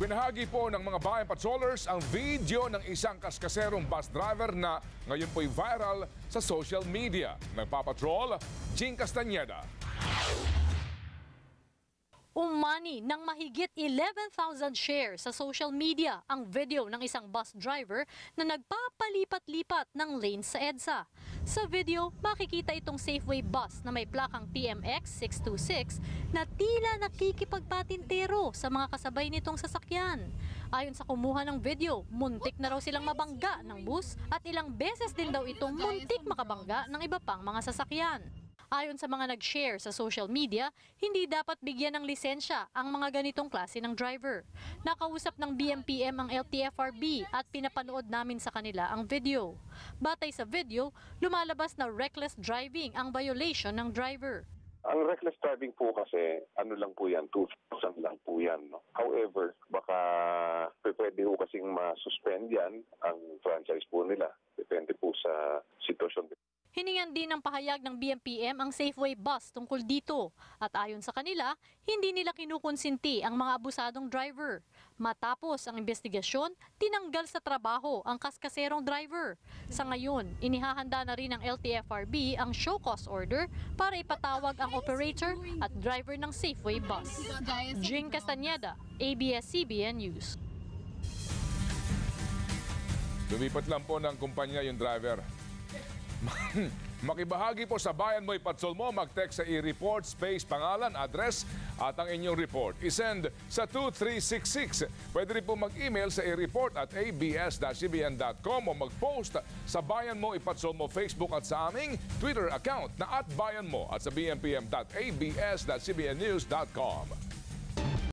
Ibinahagi po ng mga bayan patrollers ang video ng isang kaskaserong bus driver na ngayon po'y viral sa social media. Nagpapatrol, Jing Castañeda. Umani ng mahigit 11,000 shares sa social media ang video ng isang bus driver na nagpapalipat-lipat ng lane sa EDSA. Sa video, makikita itong Safeway bus na may plakang TMX 626 na tila nakikipagpatintero sa mga kasabay nitong sasakyan. Ayon sa kumuha ng video, muntik na raw silang mabangga ng bus at ilang beses din daw itong muntik makabangga ng iba pang mga sasakyan. Ayon sa mga nag-share sa social media, hindi dapat bigyan ng lisensya ang mga ganitong klase ng driver. Nakausap ng BMPM ang LTFRB at pinapanood namin sa kanila ang video. Batay sa video, lumalabas na reckless driving ang violation ng driver. Ang reckless driving po kasi, ano lang po yan, 2,000 lang po yan. No? However, baka pwede po kasing ma-suspend yan ang franchise po nila. Depende po sa sitwasyon. Hiningan din ng pahayag ng BMPM ang Safeway bus tungkol dito. At ayon sa kanila, hindi nila kinukonsinti ang mga abusadong driver. Matapos ang investigasyon, tinanggal sa trabaho ang kaskaserong driver. Sa ngayon, inihahanda na rin ng LTFRB ang show cause order para ipatawag ang operator at driver ng Safeway bus. Jing Castañeda, ABS-CBN News. Lumipat lang po ng kumpanya yung driver. Makibahagi po sa Bayan Mo'y Patrol mo, mag-text sa i-report, space, pangalan, address at ang inyong report. I-send sa 2366. Pwede rin po mag-email sa i-report at abs-cbn.com o mag-post sa Bayan Mo'y Patrol mo Facebook at sa aming Twitter account na @bayanmo at sa bmpm.abs-cbnnews.com.